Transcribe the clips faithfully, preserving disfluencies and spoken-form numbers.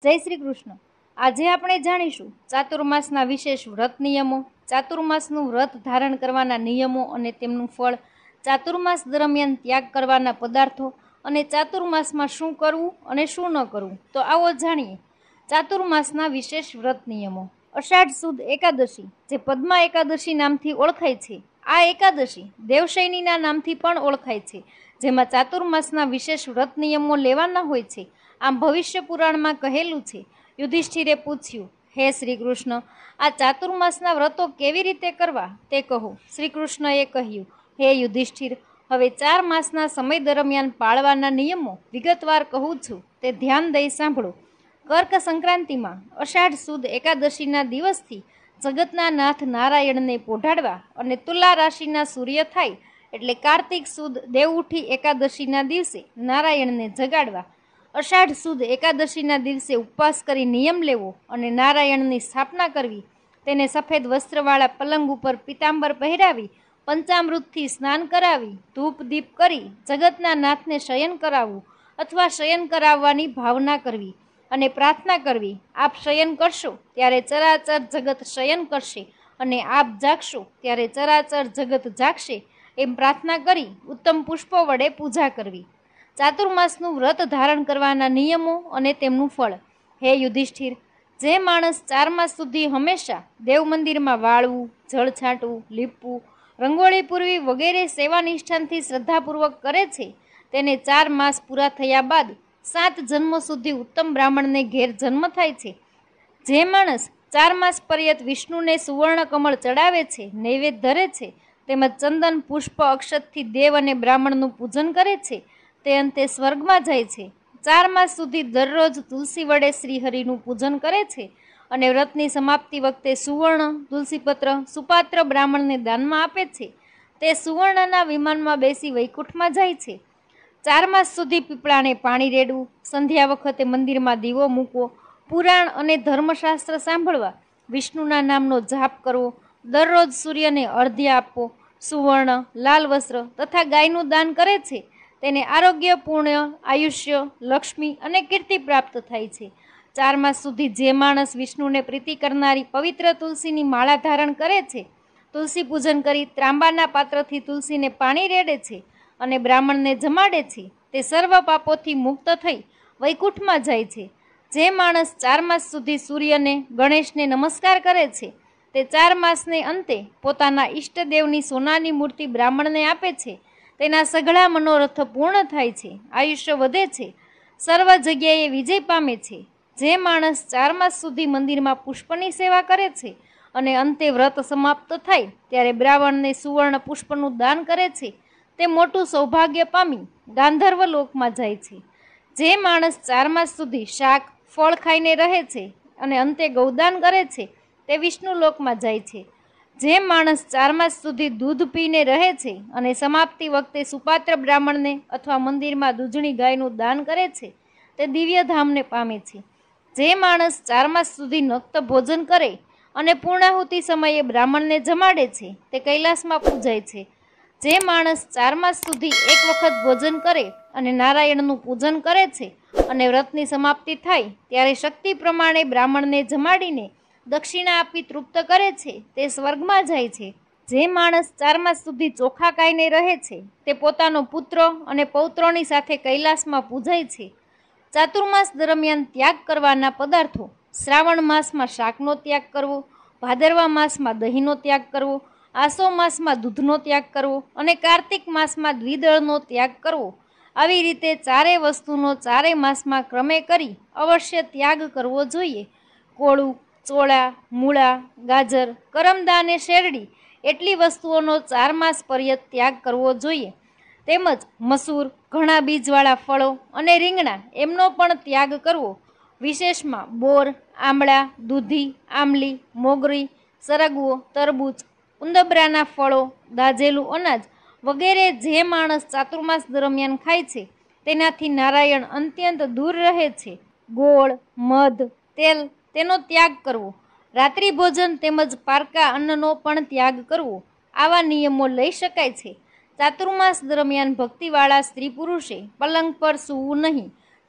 જય શ્રી કૃષ્ણ। આજે આપણે જાણીશું ચાતુર્માસના વિશેષ વ્રત નિયમો, ચાતુર્માસનું વ્રત ધારણ કરવાના નિયમો અને તેમનું ફળ, ચાતુર્માસ દરમિયાન ત્યાગ કરવાના પદાર્થો અને ચાતુર્માસમાં શું કરવું અને શું ન કરવું। તો આવો જાણીએ ચાતુર્માસના વિશેષ વ્રત નિયમો। અષાઢ સુદ એકાદશી, જે પદ્મા એકાદશી નામથી ઓળખાય છે, આ એકાદશી દેવશયનીના નામથી પણ ઓળખાય છે, જેમાં ચાતુર્માસના વિશેષ વ્રત નિયમો લેવાના હોય છે। આમ ભવિષ્ય પુરાણમાં કહેલું છે। યુધિષ્ઠિરે પૂછ્યું, હે શ્રી કૃષ્ણ, આ ચાતુર્માસના વ્રતો કેવી રીતે કરવા તે કહો। શ્રી કૃષ્ણએ કહ્યું, હે યુધિષ્ઠિર, હવે ચાર માસના સમય દરમિયાન પાળવાના નિયમો વિગતવાર કહું છું, તે ધ્યાન દઈ સાંભળો। કર્ક સંક્રાંતિમાં અષાઢ સુદ એકાદશીના દિવસથી જગતના નાથ નારાયણને પોઢાડવા અને તુલા રાશિના સૂર્ય થાય એટલે કાર્તિક સુદ દેવઉઠી એકાદશીના દિવસે નારાયણને જગાડવા, અષાઢ સુદ એકાદશીના દિવસે ઉપવાસ કરી નિયમ લેવો અને નારાયણની સ્થાપના કરવી, તેને સફેદ વસ્ત્રવાળા પલંગ ઉપર પીતાંબર પહેરાવી પંચામૃતથી સ્નાન કરાવી ધૂપ દીપ કરી જગતના નાથને શયન કરાવવું અથવા શયન કરાવવાની ભાવના કરવી અને પ્રાર્થના કરવી, આપ શયન કરશો ત્યારે ચરાચર જગત શયન કરશે અને આપ જાગશો ત્યારે ચરાચર જગત જાગશે, એમ પ્રાર્થના કરી ઉત્તમ પુષ્પો વડે પૂજા કરવી। ચાતુર્માસનું વ્રત ધારણ કરવાના નિયમો અને તેમનું ફળ। હે યુધિષ્ઠિર, જે માણસ ચાર માસ સુધી હંમેશા દેવ મંદિરમાં વાળવું, જળ છાંટવું, લીપવું, રંગોળી પૂરવી વગેરે સેવા નિષ્ઠાનથી શ્રદ્ધાપૂર્વક કરે છે, તેને ચાર માસ પૂરા થયા બાદ સાત જન્મો સુધી ઉત્તમ બ્રાહ્મણને ઘેર જન્મ થાય છે। જે માણસ ચાર માસ પર્યંત વિષ્ણુને સુવર્ણ કમળ ચડાવે છે, નૈવેદ્ય ધરે છે, તેમજ ચંદન પુષ્પ અક્ષતથી દેવ અને બ્રાહ્મણનું પૂજન કરે છે, તે અંતે સ્વર્ગમાં જાય છે। ચાર માસ સુધી દરરોજ તુલસી વડે શ્રીહરિનું પૂજન કરે છે અને વ્રતની સમાપ્તિ વખતે સુવર્ણ તુલસીપત્ર સુપાત્ર બ્રાહ્મણને દાનમાં આપે છે, તે સુવર્ણના વિમાનમાં બેસી વૈકુંઠમાં જાય છે। ચાર માસ સુધી પીપળાને પાણી રેડવું, સંધ્યા વખતે મંદિરમાં દીવો મૂકવો, પુરાણ અને ધર્મશાસ્ત્ર સાંભળવા, વિષ્ણુના નામનો જાપ કરવો, દરરોજ સૂર્યને અર્ધ્ય આપવો, સુવર્ણ લાલ વસ્ત્ર તથા ગાયનું દાન કરે છે, તેને આરોગ્ય, પુણ્ય, આયુષ્ય, લક્ષ્મી અને કીર્તિ પ્રાપ્ત થાય છે। ચાર માસ સુધી જે માણસ વિષ્ણુને પ્રીતિ કરનારી પવિત્ર તુલસીની માળા ધારણ કરે છે, તુલસી પૂજન કરી ત્રાંબાના પાત્રથી તુલસીને પાણી રેડે છે અને બ્રાહ્મણને જમાડે છે, તે સર્વ પાપોથી મુક્ત થઈ વૈકુંઠમાં જાય છે। જે માણસ ચાર માસ સુધી સૂર્યને ગણેશને નમસ્કાર કરે છે, તે ચાર માસને અંતે પોતાના ઈષ્ટદેવની સોનાની મૂર્તિ બ્રાહ્મણને આપે છે, તેના સઘળા મનોરથ પૂર્ણ થાય છે, આયુષ્ય વધે છે, સર્વ જગ્યાએ વિજય પામે છે। જે માણસ ચાર માસ સુધી મંદિરમાં પુષ્પની સેવા કરે છે અને અંતે વ્રત સમાપ્ત થાય ત્યારે બ્રાહ્મણને સુવર્ણ પુષ્પનું દાન કરે છે, તે મોટું સૌભાગ્ય પામી ગાંધર્વ લોકમાં જાય છે। જે માણસ ચાર માસ સુધી શાક ફળ ખાઈને રહે છે અને અંતે ગૌદાન કરે છે, તે વિષ્ણુ લોકમાં જાય છે। જે માણસ ચાર માસ સુધી દૂધ પીને રહે છે અને સમાપ્તિ વખતે સુપાત્ર બ્રાહ્મણને અથવા મંદિરમાં દૂધણી ગાયનું દાન કરે છે, તે દિવ્ય ધામને પામે છે। જે માણસ ચાર માસ સુધી નક્ત ભોજન કરે અને પૂર્ણાહુતિ સમયે બ્રાહ્મણને જમાડે છે, તે કૈલાસમાં પૂજાય છે। જે માણસ ચાર માસ સુધી એક વખત ભોજન કરે અને નારાયણનું પૂજન કરે છે અને વ્રતની સમાપ્તિ થાય ત્યારે શક્તિ પ્રમાણે બ્રાહ્મણને જમાડીને દક્ષિણા આપી તૃપ્ત કરે છે, તે સ્વર્ગમાં જાય છે। જે માણસ ચાર માસ સુધી ચોખા ખાઈને રહે છે, તે પોતાનો પુત્ર અને પૌત્રોની સાથે કૈલાસમાં પૂજાય છે। ચાતુર્માસ દરમિયાન ત્યાગ કરવાના પદાર્થો: શ્રાવણ માસમાં શાકનો ત્યાગ કરવો, ભાદરવા માસમાં દહીંનો ત્યાગ કરવો, આસો માસમાં દૂધનો ત્યાગ કરવો અને કાર્તિક માસમાં દ્વિદળનો ત્યાગ કરવો। આવી રીતે ચારે વસ્તુનો ચારે માસમાં ક્રમે કરી અવશ્ય ત્યાગ કરવો જોઈએ। કોળું, ચોળા, મૂળા, ગાજર, કરમદા અને શેરડી એટલી વસ્તુઓનો ચાર માસ પર્યંત ત્યાગ કરવો જોઈએ। તેમજ મસૂર, ઘણા બીજવાળા ફળો અને રીંગણા એમનો પણ ત્યાગ કરવો। વિશેષમાં બોર, આમળા, દૂધી, આમલી, મોગરી, સરગવો, તરબૂચ, ઉંદબરાના ફળો, દાઝેલું અનાજ વગેરે જે માણસ ચાતુર્માસ દરમિયાન ખાય છે, તેનાથી નારાયણ અત્યંત દૂર રહે છે। ગોળ, મધ, તેલ તેનો ત્યાગ કરવો। રાત્રિ ભોજન તેમજ પારકા અન્નનો પણ ત્યાગ કરવો। આવા નિયમો લઈ શકાય છે। ચાતુર્માસ દરમિયાન ભક્તિવાળા સ્ત્રી પુરુષે પલંગ પર સૂવું નહીં।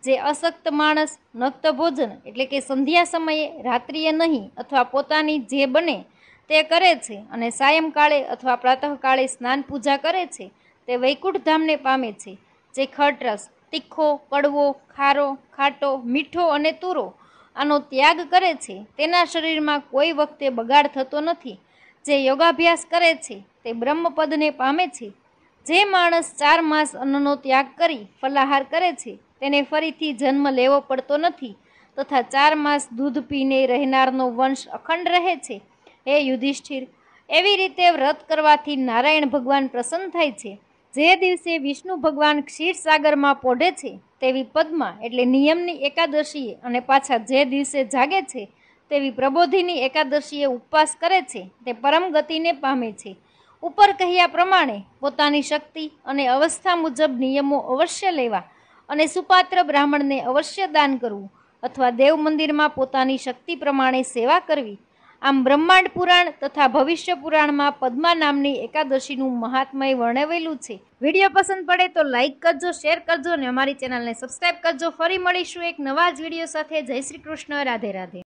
જે અશક્ત માણસ નક્ત ભોજન એટલે કે સંધ્યા સમયે રાત્રિએ નહીં અથવા પોતાની જે બને તે કરે છે અને સાયંકાળે અથવા પ્રાતઃકાળે સ્નાન પૂજા કરે છે તે વૈકુંઠ ધામને પામે છે. જે ખટરસ, તીખો, કડવો, ખારો, ખાટો, મીઠો અને તુરો આનો ત્યાગ કરે છે તેના શરીરમાં કોઈ વખતે બગાડ થતો નથી. જે યોગાભ્યાસ કરે છે તે બ્રહ્મપદને પામે છે. જે માણસ ચાર માસ અન્નનો ત્યાગ કરી ફલાહાર કરે છે તેને ફરીથી જન્મ લેવો પડતો નથી તથા ચાર માસ દૂધ પીને રહેનારનો વંશ અખંડ રહે છે. હે યુધિષ્ઠિર, એવી રીતે વ્રત કરવાથી નારાયણ ભગવાન પ્રસન્ન થાય છે. જે દિવસે વિષ્ણુ ભગવાન ક્ષીરસાગરમાં પોઢે છે તેવી પદ્મા એટલે નિયમની એકાદશીએ અને પાછા જે દિવસે જાગે છે તેવી પ્રબોધિની એકાદશીએ ઉપવાસ કરે છે તે પરમ ગતિને પામે છે. ઉપર કહ્યા પ્રમાણે પોતાની શક્તિ અને અવસ્થા મુજબ નિયમો અવશ્ય લેવા અને સુપાત્ર બ્રાહ્મણને અવશ્ય દાન કરવું અથવા દેવ મંદિરમાં પોતાની શક્તિ પ્રમાણે સેવા કરવી. આમ બ્રહ્માંડ પુરાણ તથા ભવિષ્ય પુરાણમાં પદ્મા નામની એકાદશીનું મહાત્મય વર્ણવેલું છે. વિડીયો પસંદ પડે તો લાઇક કરજો, શેર કરજો અને અમારી ચેનલને સબસ્ક્રાઈબ કરજો. ફરી મળીશું એક નવા જ વિડીયો સાથે. જય શ્રી કૃષ્ણ. રાધે રાધે.